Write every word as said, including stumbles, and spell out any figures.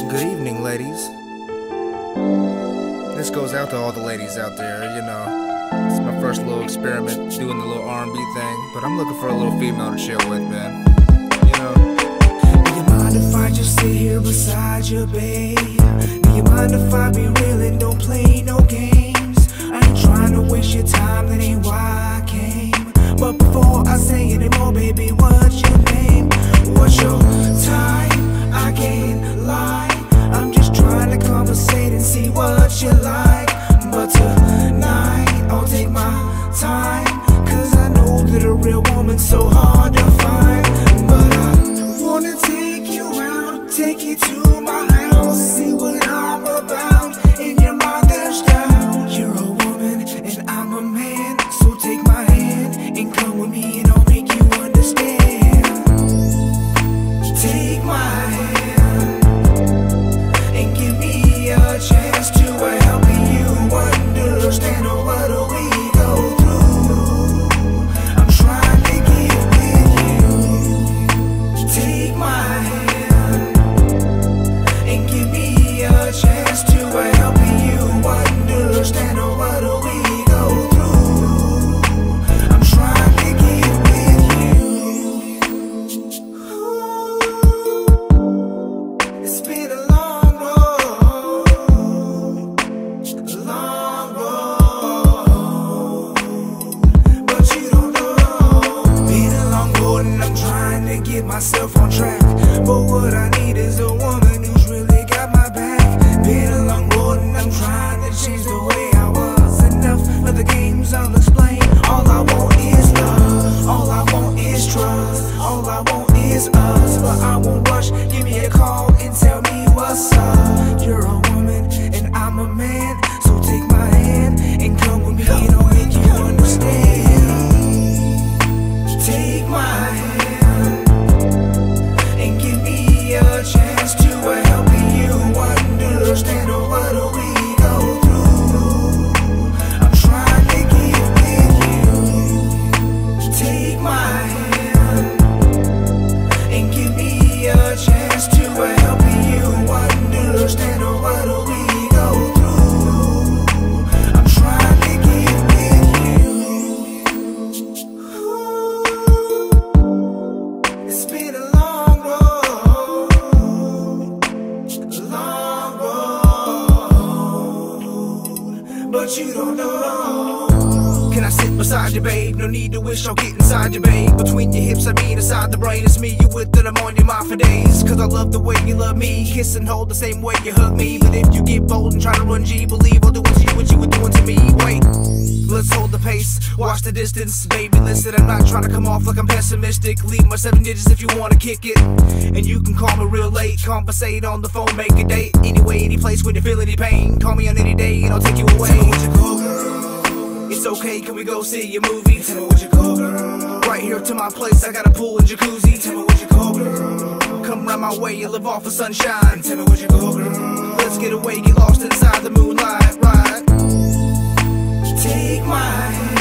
Good evening, ladies. This goes out to all the ladies out there, you know. It's my first little experiment doing the little R and B thing, but I'm looking for a little female to chill with, man. You know. Do you mind if I just sit here beside you, babe? Do you mind if I be real and don't play no games? I ain't trying to waste your time, that ain't why I came. But before I say anymore, baby, what's your name? What's your time? I can't lie, I'm just trying to conversate and see what you like. But tonight, I'll take my time, cause I know that a real woman's so hard to find. But I wanna take you out, take you to my house, see what I'm about, in your mother's town. You're a woman and I'm a man, so take my hand and come with me and I'll make you understand. Take my hand and give me a chance to help you understand what we go through. I'm trying to get with you. Take my hand and give me a chance to help you understand what we go through. I'm trying to get with you. Ooh, it's been a long road, long road, but you don't know. Been a long road and I'm trying to get myself on track, but what I need is a woman who's really got my back. Been a long road and I'm trying to change the way I was. Enough of the games, I'll explain. All I want is love, all I want is trust, all I want is us. But I won't rush, give me a call and tell me what's up. You're a woman and I'm a man, so take my hand and come with me and I'll make you understand. Take my hand and give me a chance to help you understand what we go through. I'm trying to get with you. Take my hand and give me a chance to help you understand what we go through. I'm trying to get with you. Ooh, it's been a long road, long road, but you don't know. Can I sit beside you, babe? No need to wish, I'll get inside you, babe. Between your hips, I mean inside the brain. It's me you with that I'm on your mind for days. Cause I love the way you love me, kiss and hold the same way you hug me. But if you get bold and try to run G, believe I'll do what you, what you were doing to me. Wait, let's hold the pace, watch the distance. Baby, listen, I'm not trying to come off like I'm pessimistic. Leave my seven digits if you wanna kick it, and you can call me real late. Conversate on the phone, make a date. Anyway, any place when you feel any pain, call me on any day and I'll take you away. Tell me what you call, girl. It's okay, can we go see a movie? Tell me what you call, girl. Right here to my place, I got a pool and jacuzzi. Tell me what you call, girl. Come round my way, you live off of sunshine. Tell me what you call, girl. Let's get away, get lost inside the moonlight, right? Take my hand